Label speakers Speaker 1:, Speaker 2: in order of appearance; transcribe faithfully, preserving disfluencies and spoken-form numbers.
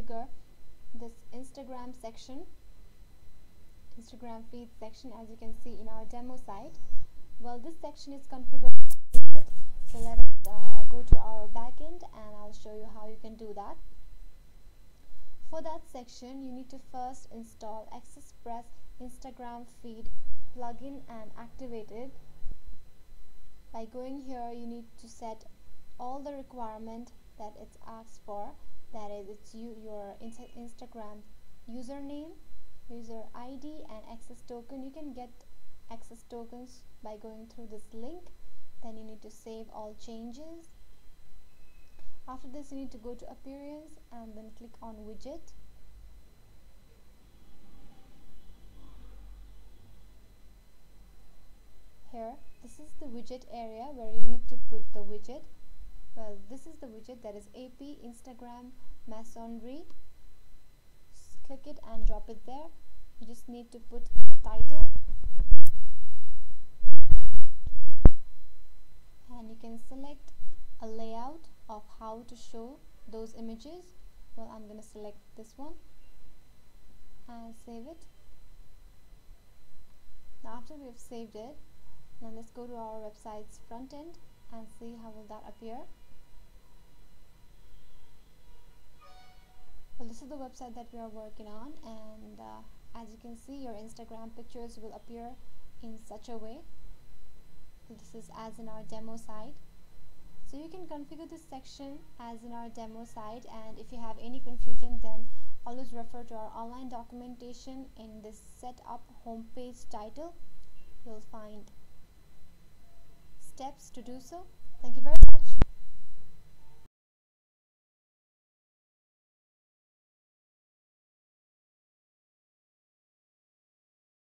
Speaker 1: configure this Instagram section, Instagram feed section, as you can see in our demo site. Well, this section is configured, so let us uh, go to our backend and I'll show you how you can do that. For that section, you need to first install AccessPress Instagram feed plugin and activate it. By going here, you need to set all the requirement that it's asked for. That is, it's you, your insta Instagram username, user I D, and access token. You can get access tokens by going through this link. Then you need to save all changes. After this, you need to go to appearance and then click on widget. Here, this is the widget area where you need to put the widget. Well, this is the widget, that is A P Instagram Masonry. Just click it and drop it there. You just need to put a title, and you can select a layout of how to show those images. Well, I'm going to select this one and save it. Now after we have saved it, now let's go to our website's front end and see how will that appear. Well, this is the website that we are working on, and uh, as you can see, your Instagram pictures will appear in such a way. This is as in our demo site. So you can configure this section as in our demo site, and if you have any confusion, then always refer to our online documentation. In this setup homepage title, you'll find steps to do so. Thank you very much.